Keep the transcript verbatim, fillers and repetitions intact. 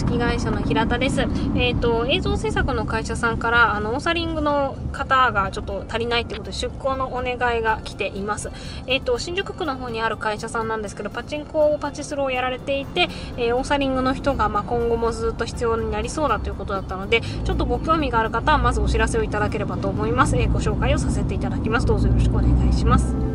被害者の平田です。えっと、映像制作の会社さんから、あの、オーサリングの方がちょっと足りないってことで出向のお願いが来ています。えっと、新宿区の方にある会社さんなんですけど、パチンコ、パチスロをやられていて、えー、オーサリングの人が、まあ、今後もずっと必要になりそうだということだったので、ちょっとご興味がある方は、まずお知らせをいただければと思います。えー、ご紹介をさせていただきます。どうぞよろしくお願いします。